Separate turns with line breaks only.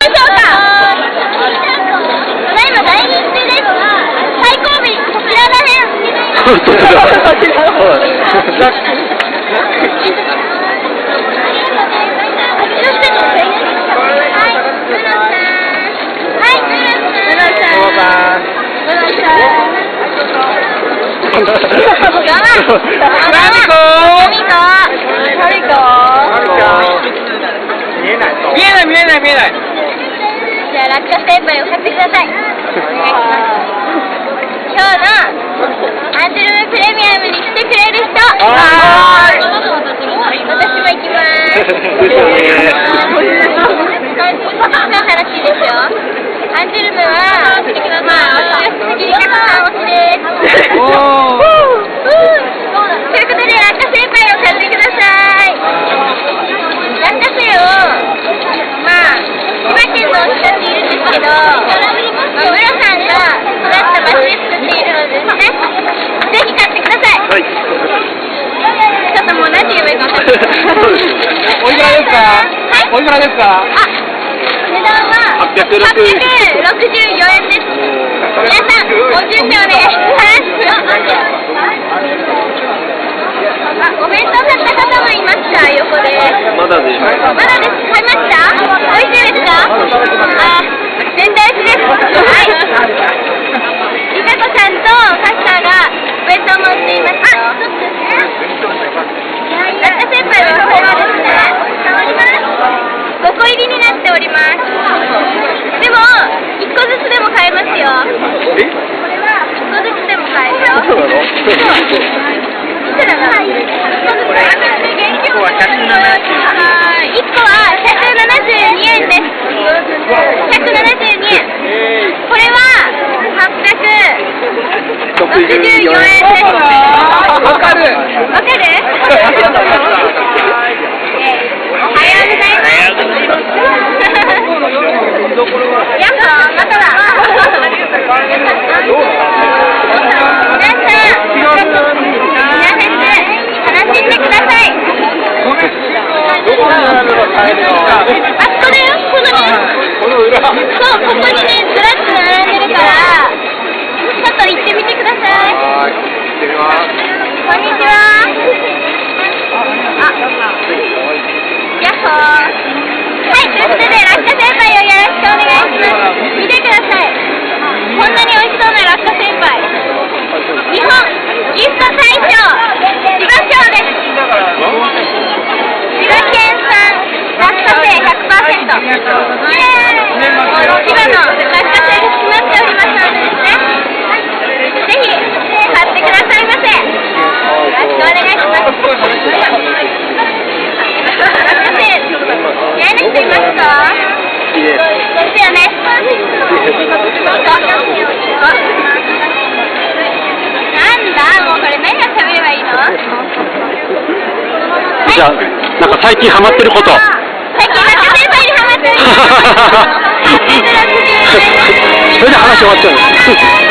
見えない。
じゃあ落花生パイを買ってください。お願いします。今日のアンジュルムプレミアムに来てくれる人。私も行きます。の話ですよ。アンジュルムは私が好きで100さん推しです。ということで落花生パイを買ってください。落花生を千葉県のお使っているんですけど、室さんが育った場所で作っているのでね、ぜひ買ってください。はい、ちょっともう何て言えばいいか分かんない。
おいくらですか？はい。おいくらですか？
値段は864円です。皆さん、ご住所お願いします。お弁当買った方もいますか？横で。
まだです。
買いました？美味しいですか？絶対美味しいです。はい。りかこさんとカスターがお弁当も売っていますよ。落花生パイはこれはですね、5個入りになっております。でも、1個ずつでも買えますよ。1個ずつでも買えるよ。そうなの？いくらなの？1個は172円です。172円。これは864円です。わかる？おはようございます。やっほー、まただ。楽しんでください。あそこだよ、このね。そう、ここにね、ずらっと並んでるから、ちょっと行ってみてください。こんにちは。やっほー。はい、ということで、落花生パイをよろしくお願いします。見てください。こんなに美味しそうな落花生パイ。日本ギフト大賞、千葉賞です。千葉県産落花生 100%。イエーイ。千葉の落花生が詰まっておりますのでですね、ぜひ買ってくださいませ。よろしくお願いします。落花生嫌いな人いますか？ですよね。なんだ、もうこれ何が喋ればいいの？
じゃあ、なんか最近ハマってること。
最近落花生パイにハマってること。
それで話終わっちゃう。